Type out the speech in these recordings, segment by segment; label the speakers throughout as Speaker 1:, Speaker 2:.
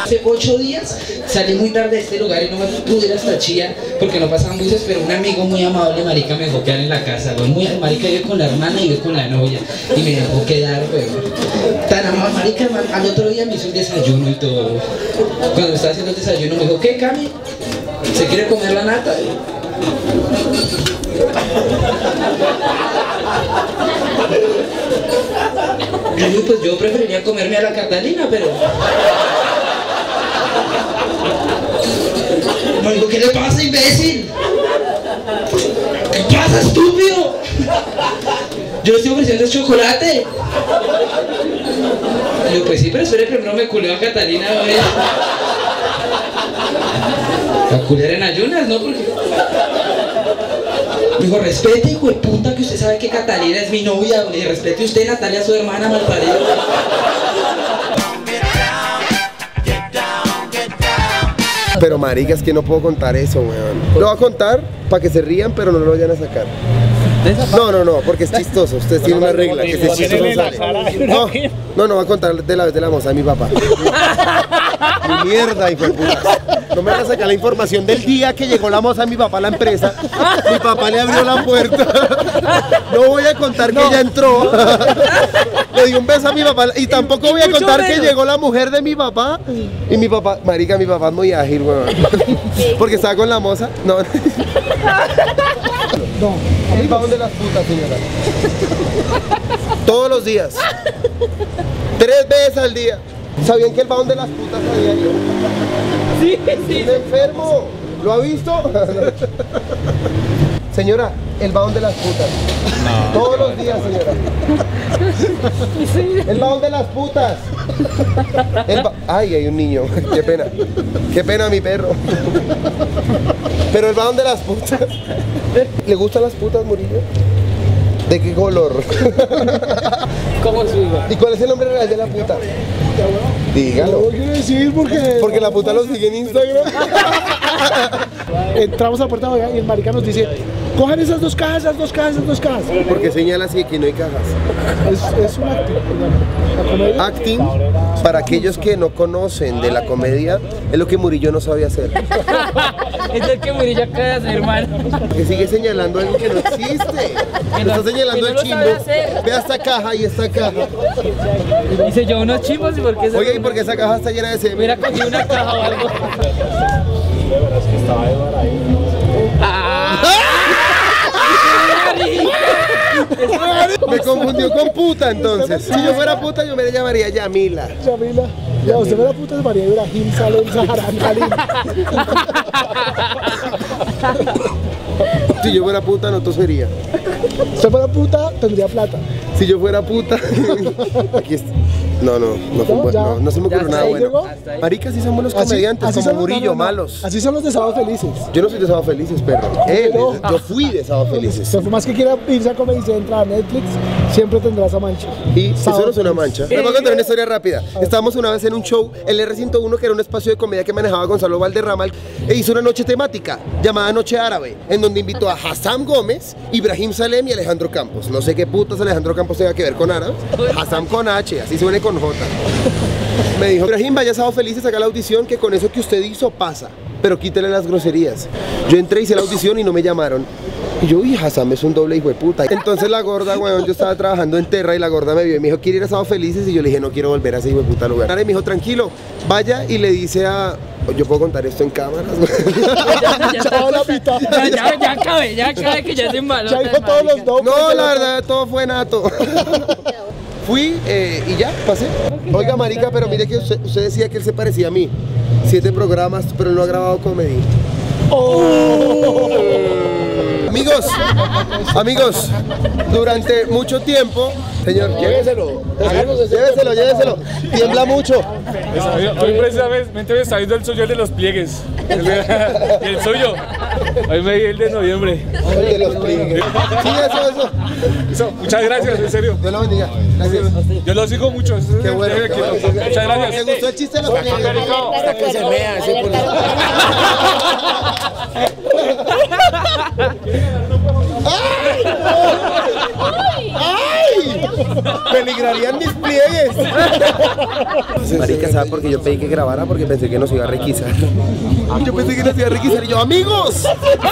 Speaker 1: Hace 8 días salí muy tarde de este lugar y no me pude ir hasta Chía porque no pasaban buses, pero un amigo muy amable, marica, me dejó quedar en la casa, güey. Muy marica, vive con la hermana y vive con la novia y me dejó quedar, güey. Tan amable, marica, al otro día me hizo el desayuno y todo, güey. Cuando estaba haciendo el desayuno me dijo, ¿qué, Cami? ¿Se quiere comer la nata? Yo digo, pues yo preferiría comerme a la Catalina, pero... Me digo, ¿qué le pasa, imbécil? ¿Qué pasa, estúpido? Yo le estoy ofreciendo chocolate. Y digo, pues sí, pero espere, primero me culeo a Catalina, güey. A culear en ayunas, ¿no? Porque... Me dijo, respete, hijo de puta, que usted sabe que Catalina es mi novia. Le dije, respete usted, Natalia, su hermana, malparido.
Speaker 2: Pero marica, es que no puedo contar eso, weón. Lo voy a contar para que se rían, pero no lo vayan a sacar. No, porque es chistoso. Ustedes tienen una regla, que si es chistoso sale. No, voy a contar de la vez de la moza de mi papá. Mi mierda, hijo de puta. No me van a sacar la información del día que llegó la moza de mi papá a la empresa. Mi papá le abrió la puerta. No voy a contar que ella entró. Le di un beso a mi papá. Y tampoco voy a contar que llegó la mujer de mi papá. Y mi papá, marica, mi papá es muy ágil, weón. Porque estaba con la moza. No. El baúl de las putas, señora. Todos los días. 3 veces al día. ¿Sabían que el baúl de las putas a diario? Sí. ¿Es enfermo? ¿Lo ha visto? Señora, el baúl de las putas. No, todos los días, señora. El baúl de las putas. Ay, hay un niño. Qué pena. Qué pena, mi perro. Pero el baúl de las putas. ¿Le gustan las putas, Murillo? ¿De qué color?
Speaker 3: ¿Cómo es su hijo?
Speaker 2: ¿Y cuál es el nombre real de la puta? Dígalo.
Speaker 4: No quiero decir
Speaker 2: porque la puta lo sigue en Instagram.
Speaker 4: Entramos a Puerta Boyacá y el marica nos dice, cojan esas dos cajas.
Speaker 2: Porque señala así que no hay cajas.
Speaker 4: Es un acting. La comedia.
Speaker 2: Acting, para aquellos que no conocen de la comedia, es lo que Murillo no sabe hacer.
Speaker 3: Es el que Murillo acaba de hacer, hermano.
Speaker 2: Que sigue señalando algo que no existe. Lo está señalando el chimbo. Vea esta caja y esta caja.
Speaker 3: Dice yo unos chimbos y por qué...
Speaker 2: Oye, ¿y por qué esa caja está llena de semen?
Speaker 3: Hubiera cogido una caja o algo.
Speaker 4: Es que estaba Eduardo ahí.
Speaker 2: Me confundió con puta, entonces. Si yo fuera puta, yo me llamaría Yamila.
Speaker 4: Ya, usted fuera puta, es María Ibrahim Salem Zaharan Khalil.
Speaker 2: Si yo fuera puta, no tosería.
Speaker 4: Si usted fuera puta, tendría plata.
Speaker 2: Si yo fuera puta... Aquí está. No se me ocurrió nada bueno. Marica, así son buenos comediantes,
Speaker 4: así
Speaker 2: como
Speaker 4: son,
Speaker 2: Murillo, malos.
Speaker 4: Así son los de Sábado Felices.
Speaker 2: Yo no soy de Sábado Felices, perro. Yo fui de Sábado Felices.
Speaker 4: Por más que quiera irse a Comedy Central, a Netflix, siempre tendrá esa mancha.
Speaker 2: Y eso no es una mancha. Les voy a contar una historia rápida. Estábamos una vez en un show, el R101, que era un espacio de comedia que manejaba Gonzalo Valderrama, e hizo una noche temática llamada Noche Árabe, en donde invitó a Hassam Gómez, Ibrahim Salem y Alejandro Campos. No sé qué putas Alejandro Campos tenga que ver con árabes. Hassam con H, así suene con J. Me dijo, Ibrahim, vaya Sábado Felices, haga la audición, que con eso que usted hizo pasa, pero quítele las groserías. Yo entré, hice la audición y no me llamaron. Y yo, uy, Hassam es un doble hijo de puta. Entonces la gorda, weón, yo estaba trabajando en Terra y la gorda me vio y me dijo, ¿quiere ir a Sábado Felices? Y yo le dije, no quiero volver a ese hijo de puta lugar. Y me dijo, tranquilo, vaya y le dice a... Yo puedo contar esto en cámaras.
Speaker 3: Ya cabe que ya se embaló.
Speaker 4: Ya dijo todos los nombres.
Speaker 2: No, la verdad, todo fue nato. Fui y ya, pasé. Oiga, marica, pero mire que usted decía que él se parecía a mí. 7 programas, pero él no ha grabado comedy. Amigos, durante mucho tiempo, señor, lléveselo, tiembla mucho.
Speaker 5: Hoy precisamente me está viendo el suyo, el de los pliegues. El suyo. Hoy me di el de noviembre.
Speaker 2: El de los pliegues. Sí, eso.
Speaker 5: Muchas gracias, en serio.
Speaker 2: Dios lo bendiga. Gracias.
Speaker 5: Yo lo sigo mucho.
Speaker 2: Qué bueno.
Speaker 5: Muchas gracias.
Speaker 2: ¿Me gustó el chiste de los pliegues?
Speaker 6: Hasta que se mea, así por
Speaker 2: ¡Ay! Peligrarían mis pliegues. Marica, ¿sabe por qué yo pedí que grabara? Porque pensé que nos iba a requisar. Yo pensé que nos iba a requisar y yo, amigos,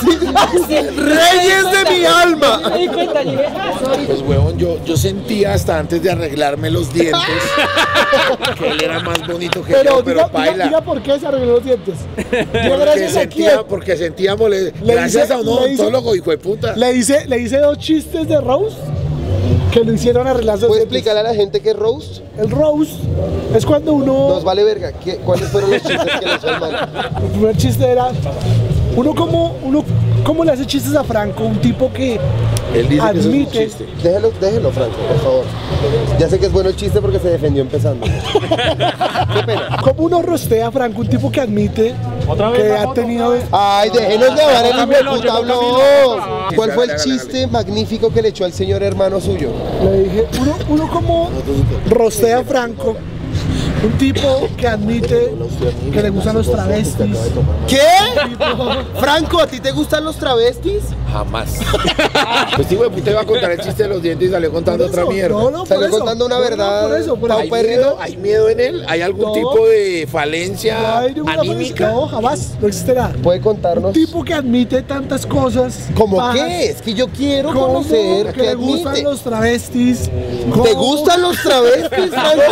Speaker 2: reyes de mi alma.
Speaker 6: Pues huevón, yo sentía hasta antes de arreglarme los dientes que él era más bonito que yo, pero baila.
Speaker 4: Diga por qué se arregló los dientes. Yo gracias a quién.
Speaker 6: Porque sentía gracias a un odontólogo, hijo de puta.
Speaker 4: Le hice 2 chistes de roast que lo hicieron arreglarse los
Speaker 2: ¿Puedes
Speaker 4: dientes.
Speaker 2: explicarle a la gente qué es roast?
Speaker 4: El roast es cuando uno...
Speaker 2: Nos vale verga. ¿Cuáles fueron los chistes que le hizo el man?
Speaker 4: El primer chiste era uno como le hace chistes a Franco, un tipo que
Speaker 6: Él dice que eso es un
Speaker 4: admite.
Speaker 6: chiste.
Speaker 2: Déjelo, Franco, por favor. Ya sé que es bueno el chiste porque se defendió empezando. Qué pena.
Speaker 4: ¿Cómo uno rostea a Franco, un tipo que admite que ha tenido...
Speaker 2: Ay, déjenos grabar el hijo de puta blog. ¿Cuál fue el chiste magnífico que le echó al señor hermano suyo?
Speaker 4: Le dije, uno como rostea a Franco, un tipo que admite que le gustan los travestis.
Speaker 2: ¿Qué? Franco, ¿a ti te gustan los travestis?
Speaker 6: Jamás. Pues hijo de puta iba a contar el chiste de los dientes y salió contando otra mierda.
Speaker 4: No,
Speaker 2: Salió
Speaker 4: por eso.
Speaker 2: contando una
Speaker 4: No,
Speaker 2: verdad.
Speaker 4: por eso.
Speaker 6: ¿Hay miedo en él? ¿Hay algún
Speaker 4: No.
Speaker 6: tipo de falencia anímica?
Speaker 4: No, jamás, no existirá.
Speaker 2: ¿Puede
Speaker 4: Un
Speaker 2: contarnos?
Speaker 4: tipo que admite tantas cosas.
Speaker 2: ¿Cómo
Speaker 4: bajas,
Speaker 2: qué? Es que yo quiero
Speaker 4: como
Speaker 2: conocer
Speaker 4: que
Speaker 2: qué
Speaker 4: le gustan
Speaker 2: admite.
Speaker 4: los travestis.
Speaker 2: ¿Te gustan los travestis, Franco?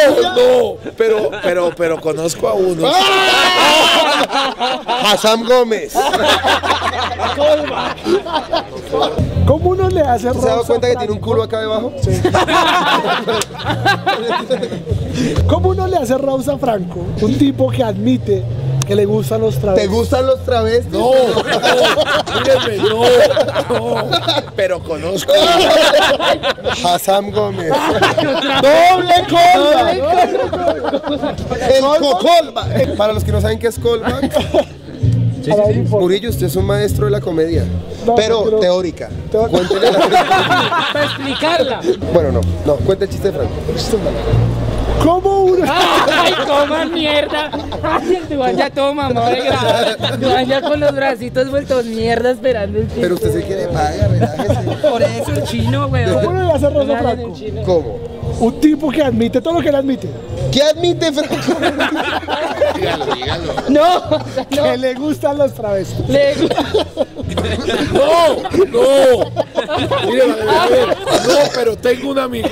Speaker 6: No, pero conozco a uno.
Speaker 2: Hassan Gómez.
Speaker 4: ¿Cómo uno le hace
Speaker 2: ¿Se ha dado
Speaker 4: roast a
Speaker 2: cuenta que tiene un
Speaker 4: Franco?
Speaker 2: culo acá debajo?
Speaker 4: ¿Cómo uno le hace roast a Franco? Un tipo que admite que le gustan los
Speaker 2: ¿Te
Speaker 4: travestis.
Speaker 2: gustan los travestis?
Speaker 6: No, pero conozco.
Speaker 2: Hassan Gómez. ¡Doble colba! El cocolba. Para los que no saben qué es colba, Murillo, usted es un maestro de la comedia.
Speaker 4: No,
Speaker 2: Pero
Speaker 4: pero-
Speaker 2: teórica.
Speaker 4: Teo-
Speaker 2: Cuéntele la
Speaker 3: Para explicarla.
Speaker 2: Bueno, no, cuente el chiste de Franco.
Speaker 4: ¿Cómo uno?
Speaker 3: ¡Ay, coman mierda! ¡Ay, el Duan ya todo mamado de grabar! Duan ya con los bracitos vueltos mierda esperando el
Speaker 2: Pero usted se quiere pagar, relájese.
Speaker 3: Por eso el chino, weón.
Speaker 4: ¿Cómo le hace roast a
Speaker 3: Dale,
Speaker 4: Franco?
Speaker 3: el chino.
Speaker 2: ¿Cómo?
Speaker 4: Un tipo que admite todo lo que él admite.
Speaker 2: ¿Qué admite Franco?
Speaker 6: Dígalo.
Speaker 3: No,
Speaker 4: Que le gustan los travestis.
Speaker 3: le
Speaker 6: No. Mire, a ver, no, pero tengo un amigo.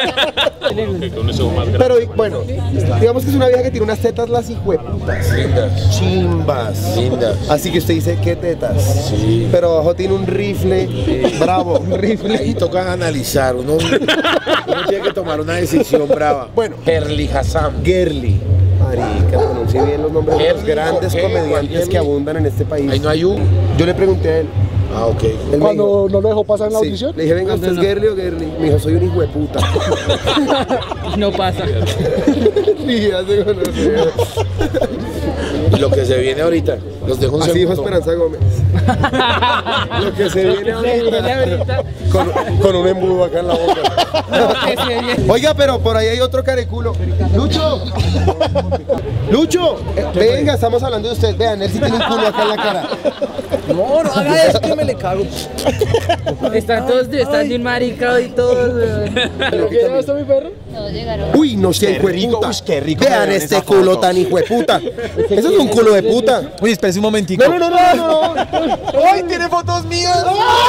Speaker 2: Pero bueno, digamos que es una vieja que tiene unas tetas las hijueputas. Chimbas.
Speaker 6: Lindas.
Speaker 2: Así que usted dice, ¿qué tetas?
Speaker 6: Sí.
Speaker 2: Pero abajo tiene un rifle bravo. Un rifle.
Speaker 6: Ahí toca analizar. Uno tiene que tomar una decisión brava.
Speaker 2: Bueno.
Speaker 6: Herli Hassan.
Speaker 2: Gerli. Marica, pronuncie bien los nombres de los
Speaker 6: Gerli,
Speaker 2: grandes
Speaker 6: ¿qué?
Speaker 2: comediantes
Speaker 6: Gerli.
Speaker 2: que abundan en este país.
Speaker 6: Ahí no hay un.
Speaker 2: Yo le pregunté a él.
Speaker 6: Ah, ok.
Speaker 2: Él me
Speaker 4: Cuando
Speaker 2: dijo,
Speaker 4: no lo dejó pasar en la
Speaker 2: sí.
Speaker 4: audición.
Speaker 2: Le dije, venga, ¿usted es Gerli o Gerli? Me dijo, soy un hijo de puta.
Speaker 3: no pasa.
Speaker 2: Y ya se conoció.
Speaker 6: Y lo que se viene ahorita. Los dejo un
Speaker 2: Así dijo
Speaker 6: segundo.
Speaker 2: Esperanza Gómez. Lo que se viene ahorita. Con un embudo acá en la boca. Oiga, pero por ahí hay otro careculo. Lucho. Lucho. Venga, estamos hablando de usted. Vean, él sí tiene un culo acá en la cara.
Speaker 7: No haga eso que me le cago.
Speaker 3: Están todos, están bien maricados y todos, weón.
Speaker 4: ¿Pero qué lleva esto mi perro?
Speaker 8: Todos llegaron.
Speaker 2: Uy, no sé, hijo de puta.
Speaker 7: qué rico
Speaker 2: Vean
Speaker 7: me ven
Speaker 2: este
Speaker 7: esa
Speaker 2: culo
Speaker 7: foto.
Speaker 2: tan hijo de puta. Eso es un culo de puta.
Speaker 7: Uy, espérese un momentico.
Speaker 2: No.
Speaker 7: ¡Ay, tiene fotos mías!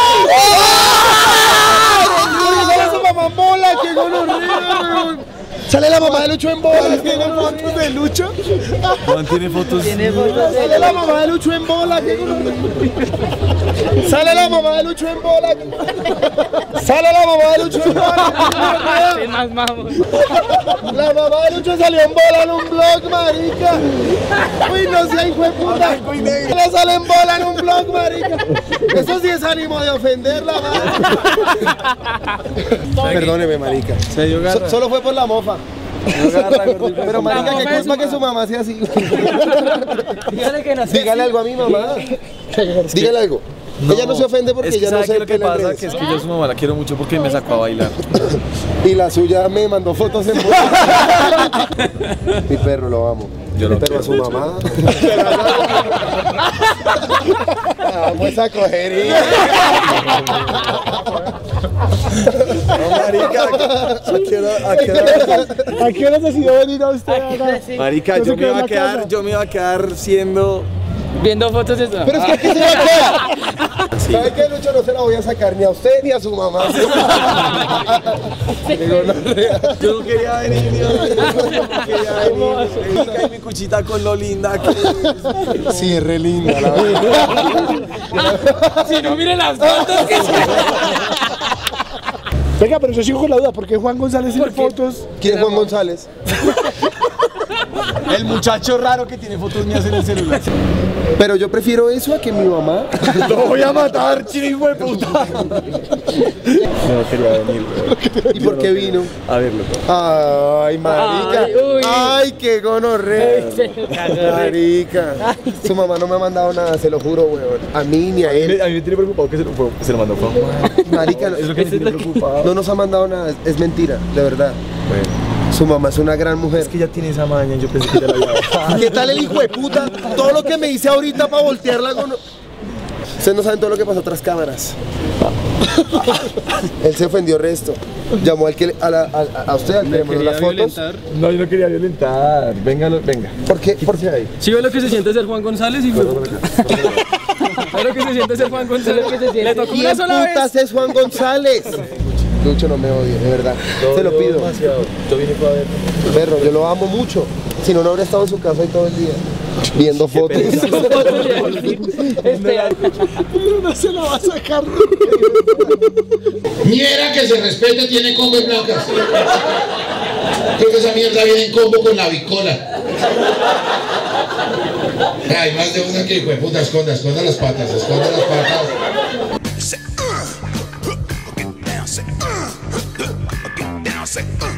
Speaker 2: ¡Sale su mamá en bola! ¡Qué gonorrea! ¡Sale la mamá de Lucho en bola! ¡Qué fotos de Lucho!
Speaker 7: Juan tiene fotos.
Speaker 2: ¡Sale la mamá de Lucho en bola! ¡Qué gonorrea! ¡Sale la mamá de Lucho en bola! ¡Sale la mamá de Lucho en bola!
Speaker 3: Es más mamo.
Speaker 2: La mamá de Lucho salió en bola en un blog, marica. Uy, no sea hijo de puta. Le sale en bola en un blog, marica. Eso sí es ánimo de ofenderla, marica. Perdóneme, marica.
Speaker 7: Se dio garra.
Speaker 2: Solo fue por la mofa. Pero marica, qué culpa que su mamá sea así.
Speaker 3: Dígale que no sé.
Speaker 2: Dígale algo a mi mamá. Dígale algo. Ella no se ofende porque
Speaker 7: es que
Speaker 2: ella no
Speaker 7: ¿sabe qué
Speaker 2: se
Speaker 7: es lo que
Speaker 2: pela en
Speaker 7: pasa?
Speaker 2: redes.
Speaker 7: Que es que yo a su mamá la quiero mucho porque me sacó a bailar.
Speaker 2: Y la suya me mandó fotos en bola. Mi perro, lo amo.
Speaker 7: Yo no
Speaker 2: Pero a su mamá. Vamos a coger.
Speaker 7: Marica,
Speaker 4: ¿A qué hora decidió venir a usted acá?
Speaker 7: Marica,
Speaker 4: No se
Speaker 7: yo me
Speaker 4: quedó
Speaker 7: iba
Speaker 4: en
Speaker 7: a
Speaker 4: la casa.
Speaker 7: quedar, yo me iba a quedar siendo.
Speaker 3: Viendo fotos de eso.
Speaker 2: Pero es que aquí se la queda. ¿Sabe qué, Lucho? No se la voy a sacar ni a usted ni a su mamá.
Speaker 7: Yo no quería venir, Dios mío, no quería venir. Marica, y mi cuchita con lo linda que es.
Speaker 2: Sí, es re linda, la verdad.
Speaker 3: Si no, miren las fotos que
Speaker 4: Venga, pero yo sigo con la duda, ¿por qué Juan González tiene fotos?
Speaker 2: ¿Quién es Juan González?
Speaker 7: El muchacho raro que tiene fotos mías en el celular.
Speaker 2: Pero yo prefiero eso a que mi mamá.
Speaker 7: Lo voy a matar, chico de puta. No quería venir, güey.
Speaker 2: ¿Y por qué vino?
Speaker 7: A verlo.
Speaker 2: Ay, marica.
Speaker 3: Ay, uy.
Speaker 2: Ay, qué gonorrea. Marica. Su mamá no me ha mandado nada, se lo juro, weón. A mí ni a él.
Speaker 7: A mí me tiene preocupado que se lo mandó Juan.
Speaker 2: Marica,
Speaker 7: Es lo que me tiene preocupado.
Speaker 2: no nos ha mandado nada, es mentira, de verdad.
Speaker 7: Bueno,
Speaker 2: Su mamá es una gran mujer.
Speaker 7: es que ya tiene esa maña, yo pensé que ya la había dejado.
Speaker 2: ¿Qué tal el hijo de puta? Todo lo que me hice ahorita para voltearla con... Ustedes no saben todo lo que pasó tras cámaras. Él se ofendió resto. Llamó al que a usted, al que le mandó las fotos.
Speaker 7: No, yo no quería violentar. Venga, venga.
Speaker 2: ¿Por qué? ¿Por qué ahí?
Speaker 5: ¿Sí ve lo que se siente ser Juan González? Y ¿Ve lo que se siente ser Juan González? Le tocó una
Speaker 2: ¿Quién
Speaker 5: sola
Speaker 2: putas
Speaker 5: vez.
Speaker 2: es Juan González? Lucho, no me odie, de verdad. Se lo pido.
Speaker 7: Demasiado. Yo vine para ver.
Speaker 2: Perro, yo lo amo mucho. Si no, no habría estado en su casa ahí todo el día. Viendo fotos.
Speaker 3: Espera.
Speaker 4: No se la va a sacar.
Speaker 8: Ñera que se respete tiene combo blancas. Creo que esa mierda viene en combo con la bicola. Hay más de una que hijo de puta, esconda las patas, esconda las patas.
Speaker 9: Say, get down, say,